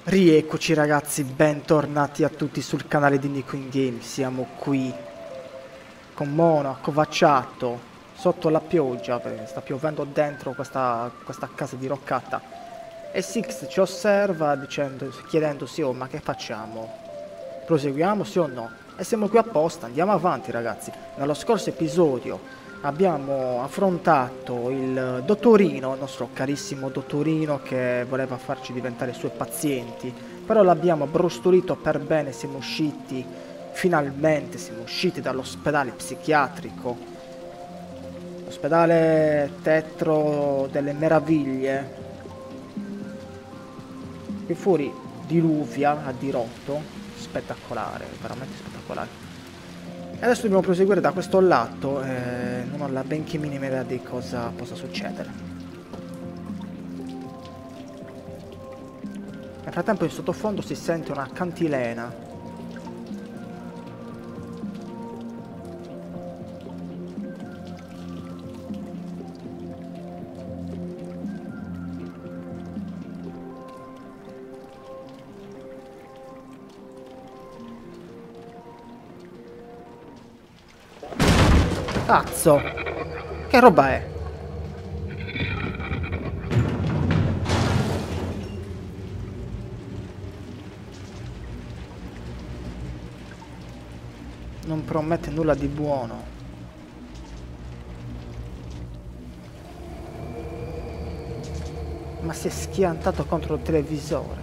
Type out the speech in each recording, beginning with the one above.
Rieccoci ragazzi, bentornati a tutti sul canale di Nico in Game. Siamo qui con Mono accovacciato sotto la pioggia, perché sta piovendo dentro questa casa diroccata. E Six ci osserva chiedendosi: oh, ma che facciamo? Proseguiamo sì o no? E siamo qui apposta, andiamo avanti ragazzi. Nello scorso episodio abbiamo affrontato il dottorino, il nostro carissimo dottorino che voleva farci diventare suoi pazienti, però l'abbiamo brustolito per bene, finalmente siamo usciti dall'ospedale psichiatrico, l'ospedale Tetro delle Meraviglie. Qui fuori diluvia a dirotto, spettacolare, veramente spettacolare. E adesso dobbiamo proseguire da questo lato, non ho la benché minima idea di cosa possa succedere. Nel frattempo in sottofondo si sente una cantilena. Cazzo! Che roba è? Non promette nulla di buono. Ma si è schiantato contro il televisore.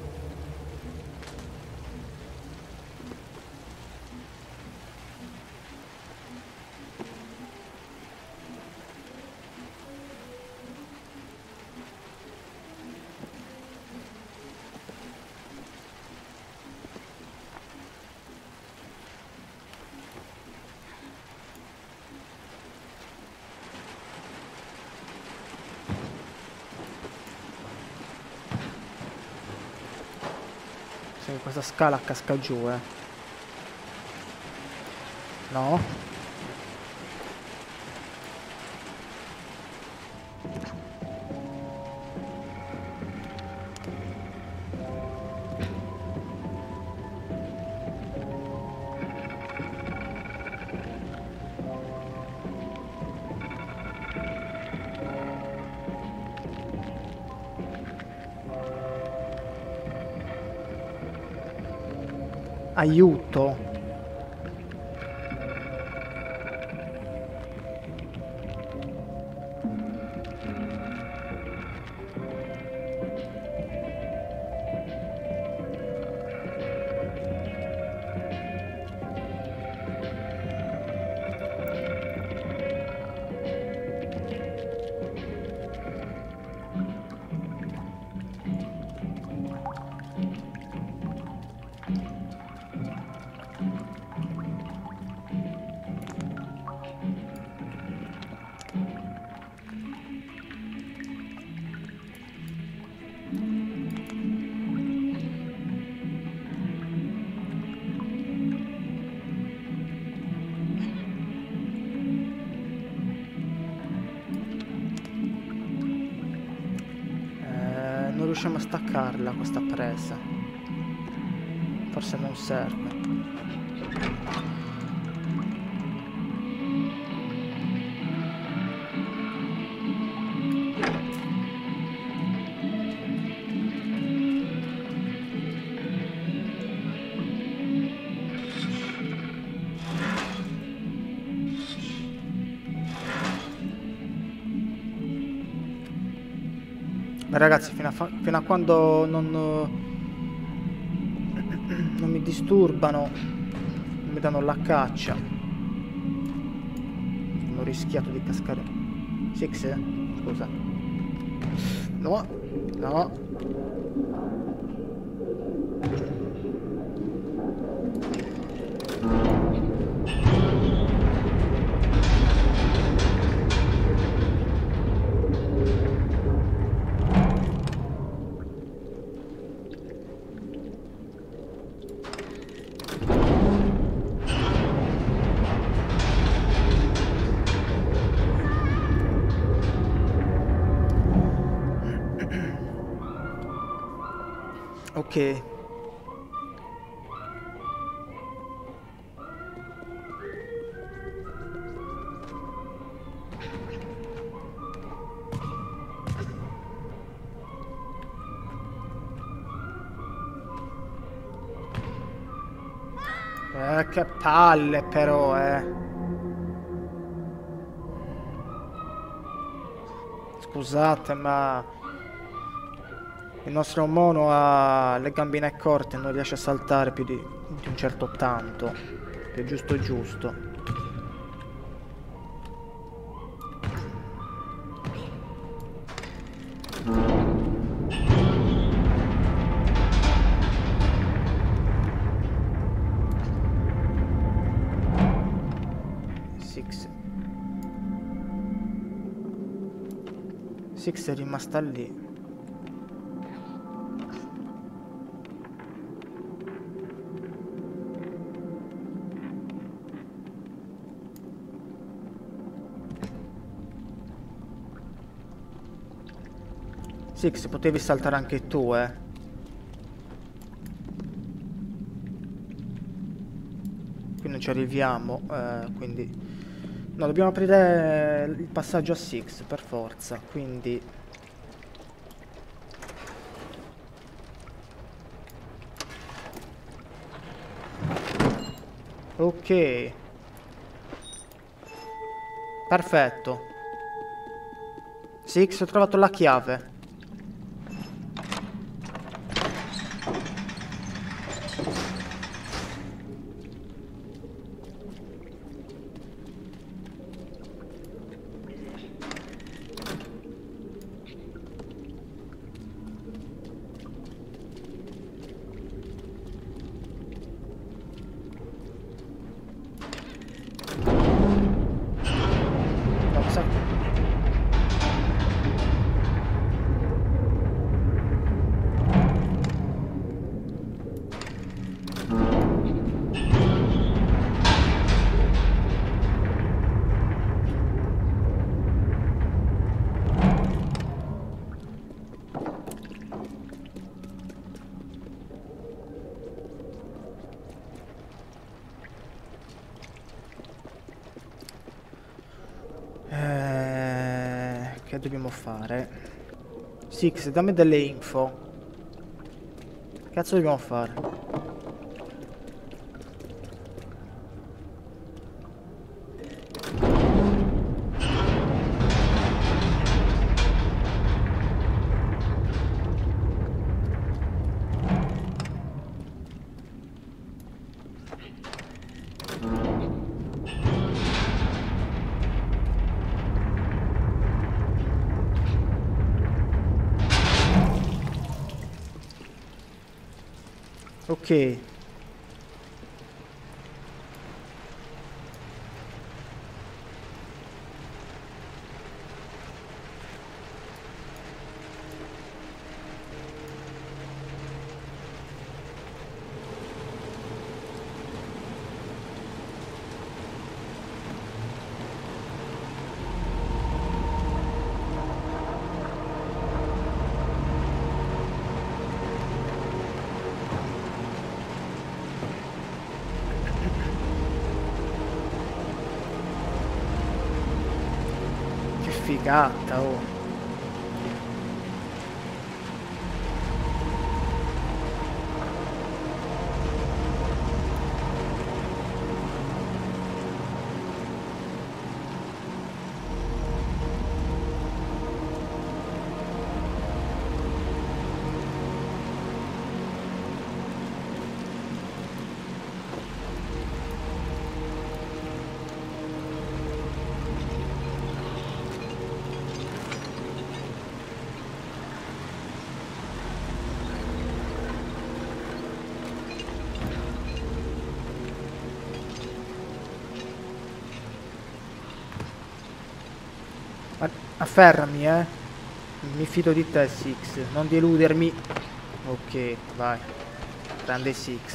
Sì, questa scala casca giù, No? Aiuto! Non riusciamo a staccarla questa presa. Forse non serve. Beh, ragazzi, fino a quando non mi disturbano, non mi danno la caccia. Ho rischiato di cascare. Six? Scusa. No, no. Ok. Che palle però, Scusate, ma il nostro mono ha le gambine corte e non riesce a saltare più di un certo tanto. È giusto giusto. Six è rimasta lì. Six, potevi saltare anche tu, Qui non ci arriviamo, quindi... No, dobbiamo aprire il passaggio a Six, per forza, quindi... Ok. Perfetto. Six, ho trovato la chiave. No, sa- Che dobbiamo fare? Six, dammi delle info. Che cazzo dobbiamo fare? Ok. Che figata, oh. Afferrami, Mi fido di te, Six. Non deludermi. Ok, vai. Grande Six.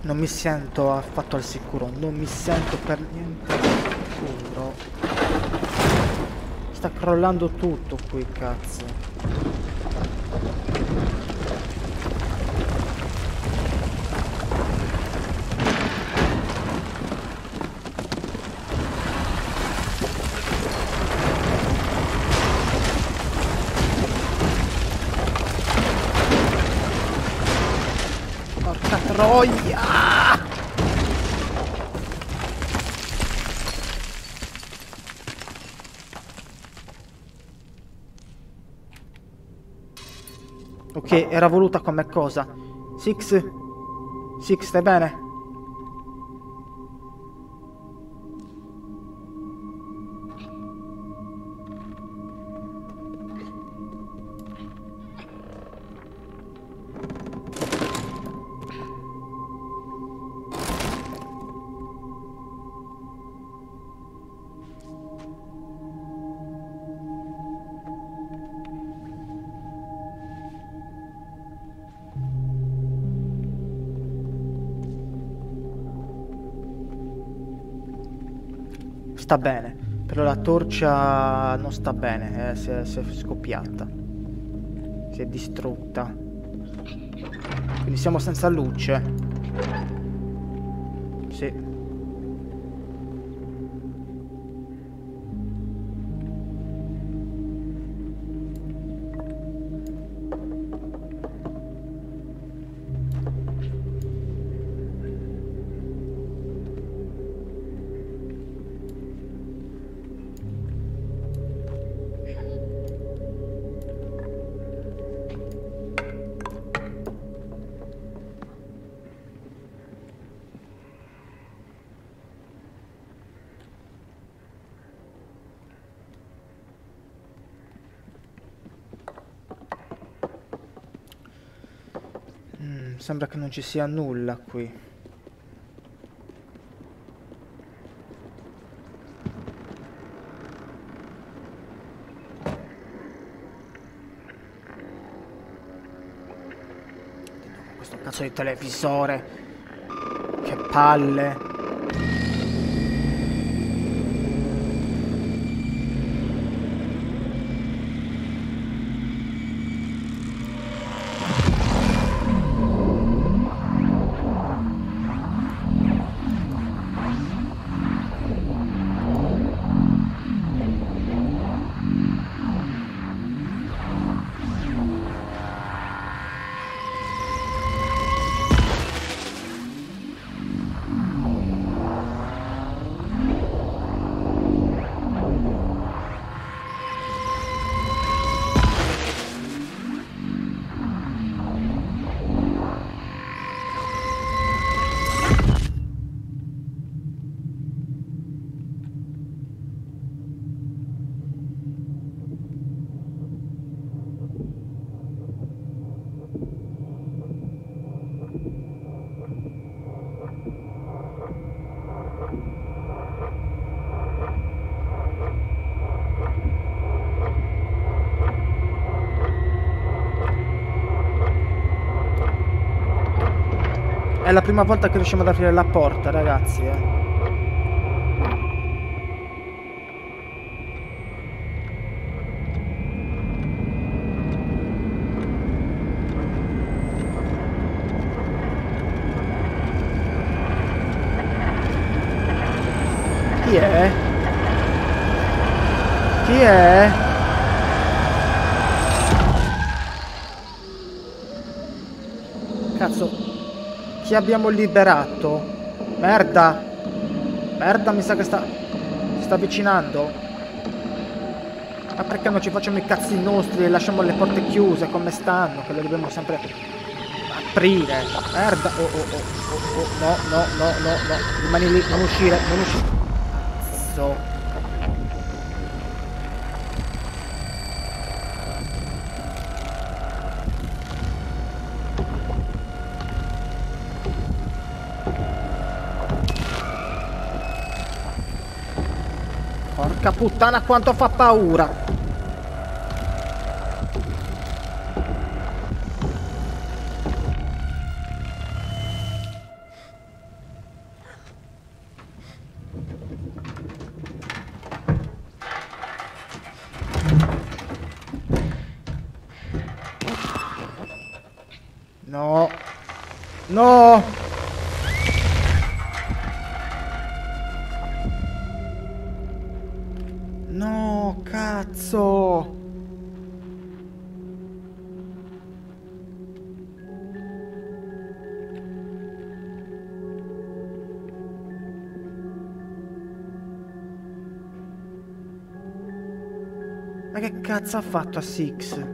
Non mi sento affatto al sicuro, non mi sento per niente al sicuro. Sta crollando tutto qui, cazzo. Porca troia! Ok, era voluta come cosa. Six? Six, stai bene? Sta bene, però la torcia non sta bene, si è scoppiata. Si è distrutta. Quindi siamo senza luce. Sì. Sembra che non ci sia nulla qui. Questo cazzo di televisore. Che palle. È la prima volta che riusciamo ad aprire la porta, ragazzi, Chi è? Chi è? Cazzo. Chi abbiamo liberato? Merda! Merda, mi sa che si sta avvicinando. Ma perché non ci facciamo i cazzi nostri e lasciamo le porte chiuse come stanno? Che le dobbiamo sempre aprire. Merda! Oh, oh, oh, oh, oh. No, no, no, no, no. Rimani lì, non uscire, non uscire. Cazzo. Porca puttana quanto fa paura! No. No! No, cazzo! Ma che cazzo ha fatto a Six?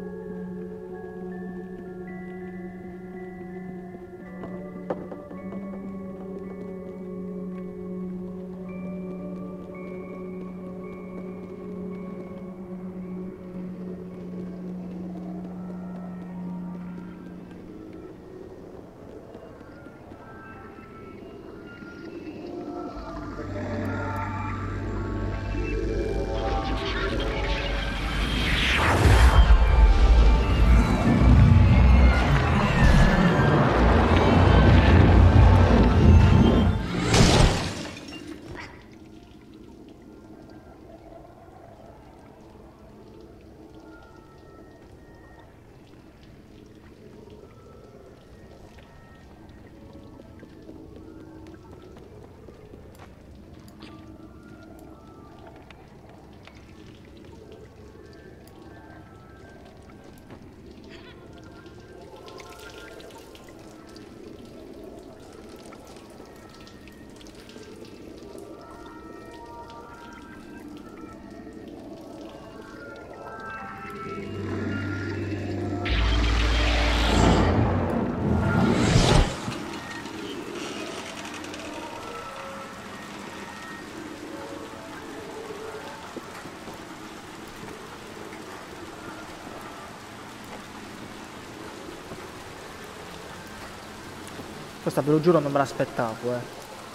Questa ve lo giuro non me l'aspettavo, eh.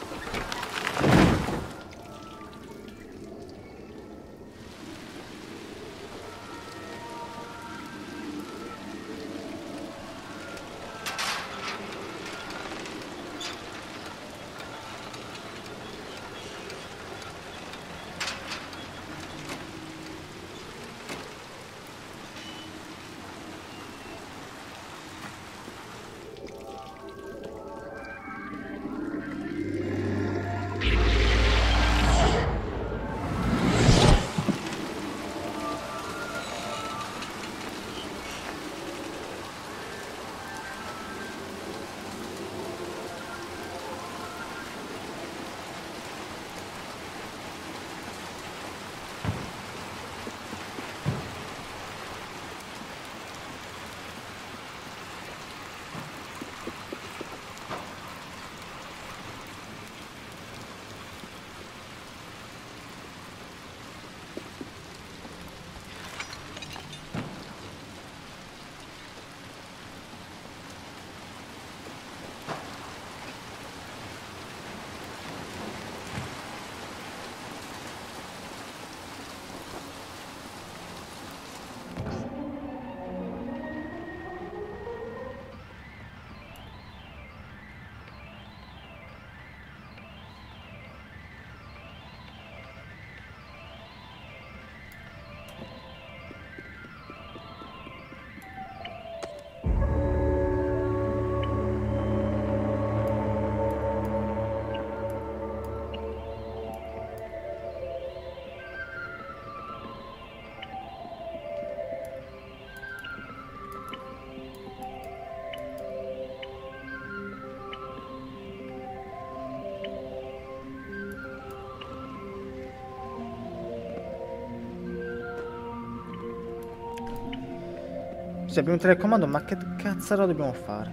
Se abbiamo un telecomando, ma che cazzo dobbiamo fare?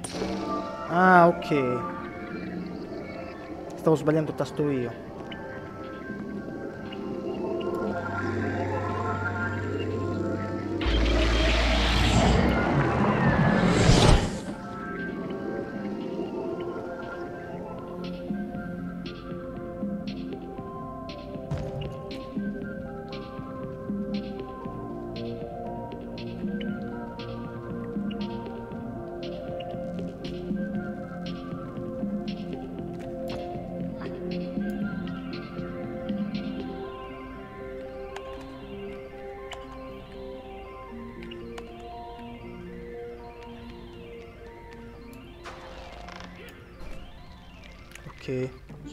Ah, ok. Stavo sbagliando tasto io. Ok.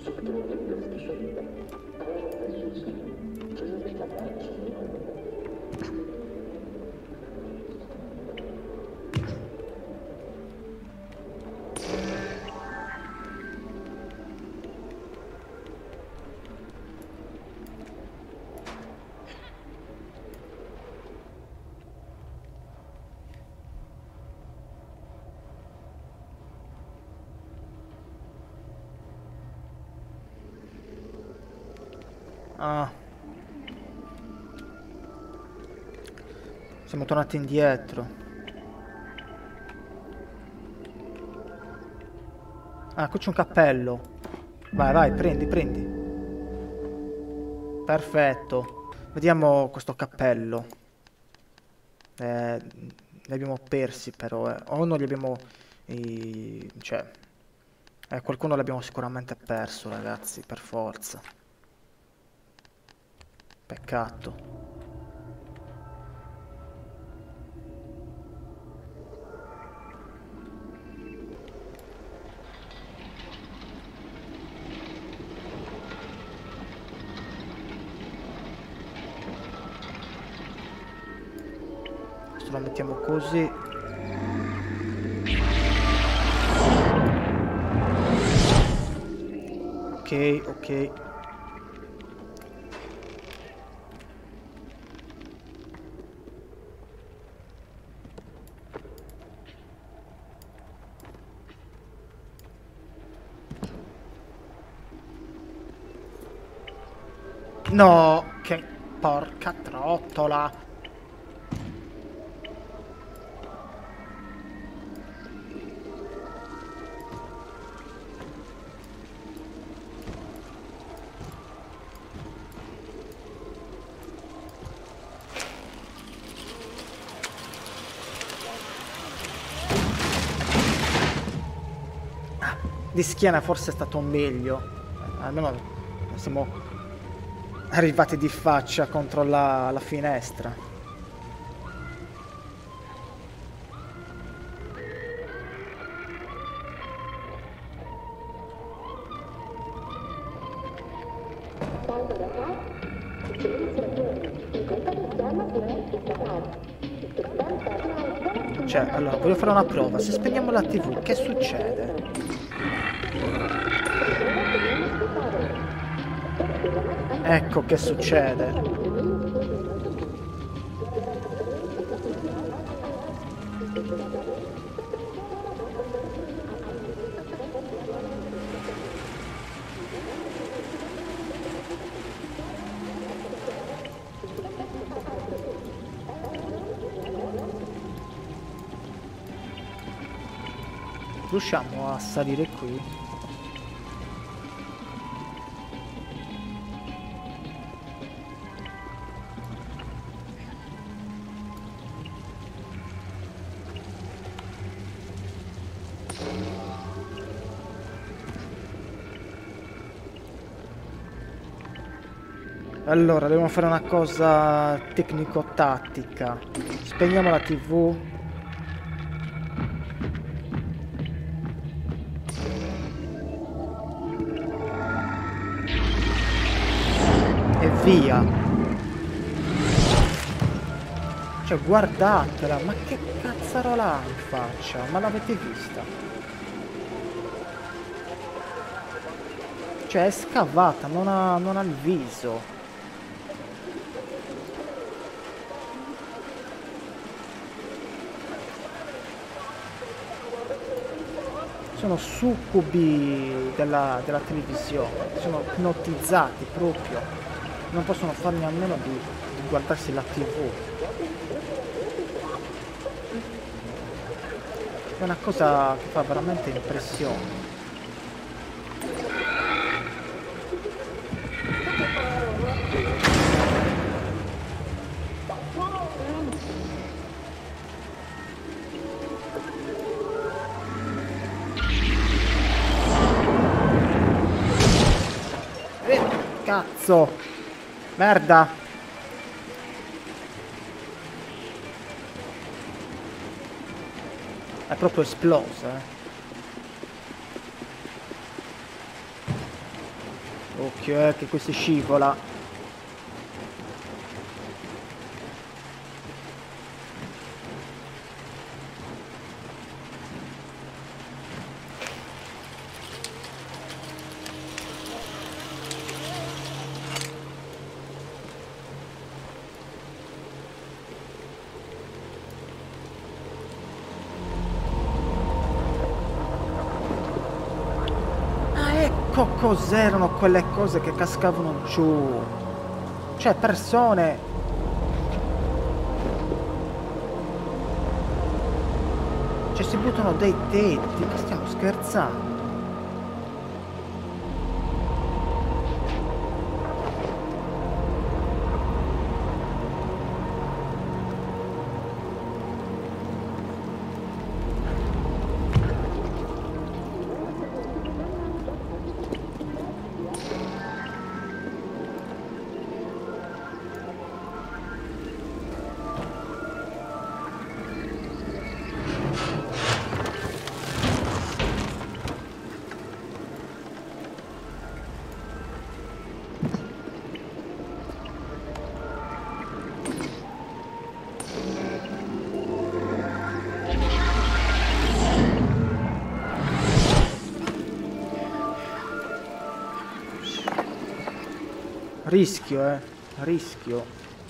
Ah. Siamo tornati indietro. Ah, qui c'è un cappello. Vai, vai, prendi, prendi. Perfetto. Vediamo questo cappello. Li abbiamo persi però, o non li abbiamo... cioè... qualcuno l'abbiamo sicuramente perso, ragazzi, per forza. Peccato. Questo lo mettiamo così. Ok, ok. No, che porca trottola. Di schiena forse è stato meglio. Almeno siamo arrivati di faccia contro la finestra. Cioè, allora, voglio fare una prova. Se spegniamo la TV, che succede? Ecco che succede. Riusciamo a salire qui? Allora, dobbiamo fare una cosa tecnico-tattica. Spegniamo la TV. E via. Cioè, guardatela, ma che cazzarola ha in faccia? Ma l'avete vista? Cioè, è scavata, non ha il viso. Sono succubi della televisione, sono ipnotizzati proprio, non possono farne a meno di guardarsi la TV. È una cosa che fa veramente impressione. Cazzo! Merda! È proprio esplosa, eh. occhio, che qui si scivola. Ecco cos'erano quelle cose che cascavano giù. Cioè, persone. Cioè, si buttano dai tetti. Ma stiamo scherzando? Rischio, rischio.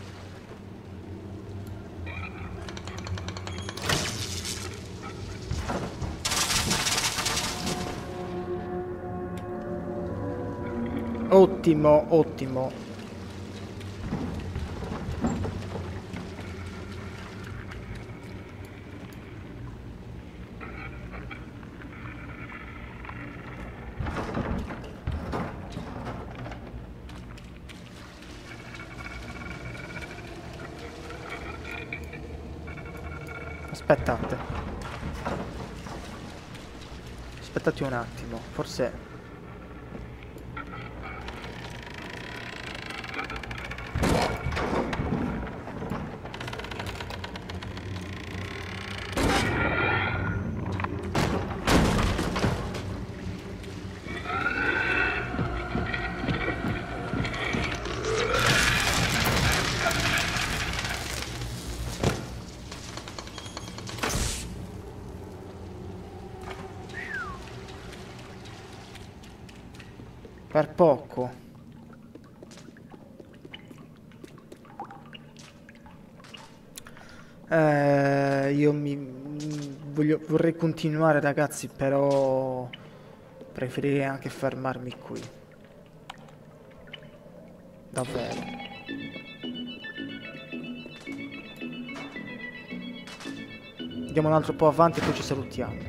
Ottimo, ottimo. Aspettate. Aspettate un attimo, forse... Per poco. Io vorrei continuare, ragazzi, però preferirei anche fermarmi qui. Davvero. Andiamo un altro po' avanti e poi ci salutiamo.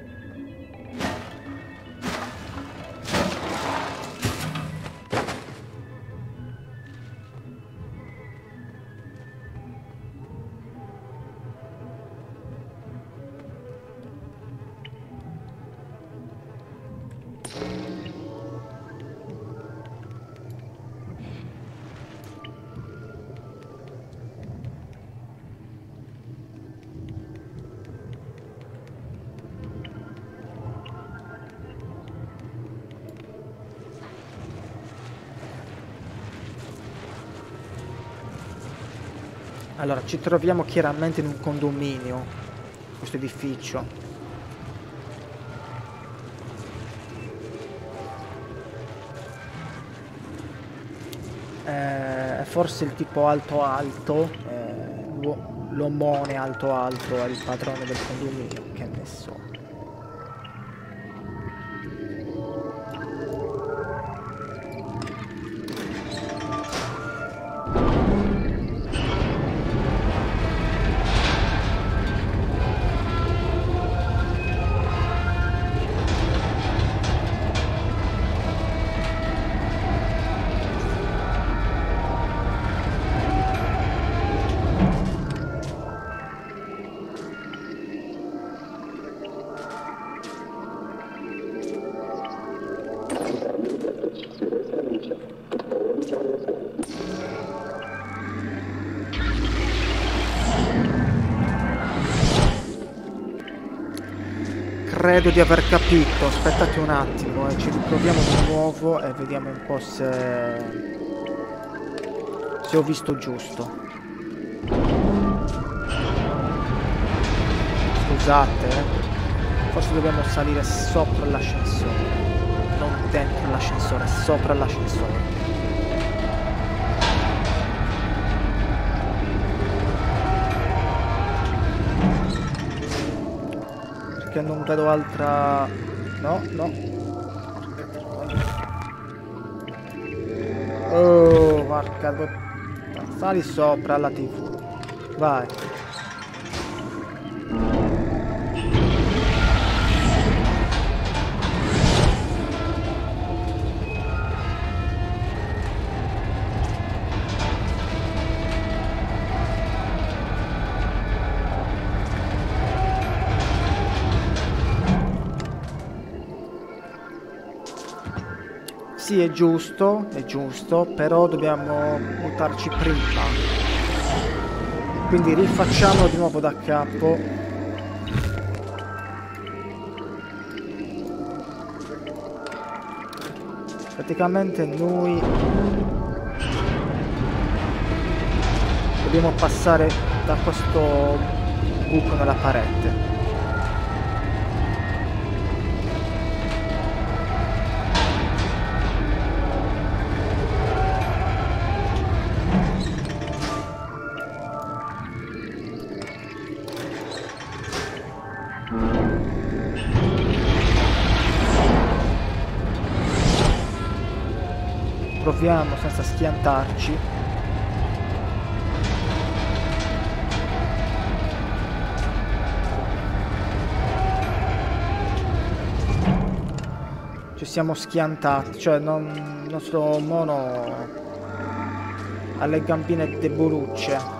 Allora, ci troviamo chiaramente in un condominio, questo edificio. Forse il tipo alto alto, l'omone alto alto è il padrone del condominio, che ne so. credo di aver capito. Aspettate un attimo, ci riproviamo di nuovo e vediamo un po' se ho visto giusto. Scusate, forse dobbiamo salire sopra l'ascensore, non dentro l'ascensore, sopra l'ascensore. Perché non vedo altra... No, no. Oh, porca... Sali sopra la TV. Vai. Sì, è giusto, però dobbiamo buttarci prima. Quindi rifacciamo di nuovo da capo. Praticamente noi dobbiamo passare da questo buco nella parete. Proviamo senza schiantarci. Ci siamo schiantati, cioè il nostro mono ha le gambine debolucce.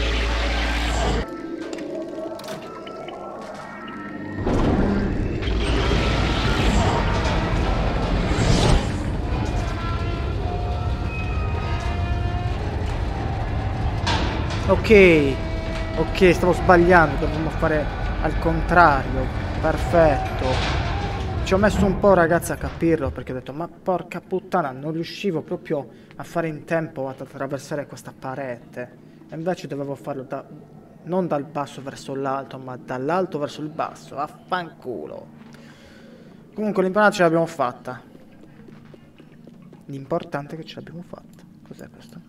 Ok, stavo sbagliando, dovevamo fare al contrario. Perfetto. Ci ho messo un po', ragazzi, a capirlo, perché ho detto, ma porca puttana, non riuscivo proprio a fare in tempo ad attraversare questa parete. E invece dovevo farlo non dal basso verso l'alto, ma dall'alto verso il basso. Affanculo. Comunque l'importante ce l'abbiamo fatta. L'importante è che ce l'abbiamo fatta. Cos'è questo?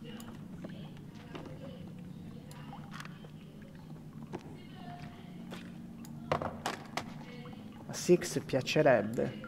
A Six piacerebbe.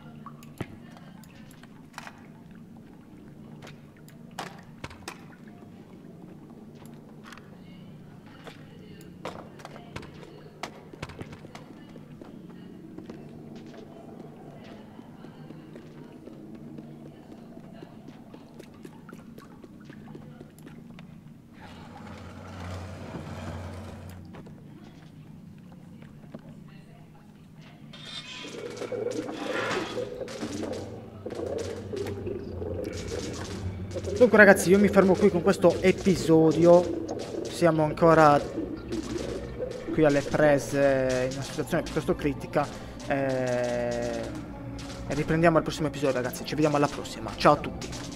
Dunque ragazzi, io mi fermo qui con questo episodio. Siamo ancora qui alle prese in una situazione piuttosto critica e riprendiamo al prossimo episodio, ragazzi. Ci vediamo alla prossima. Ciao a tutti.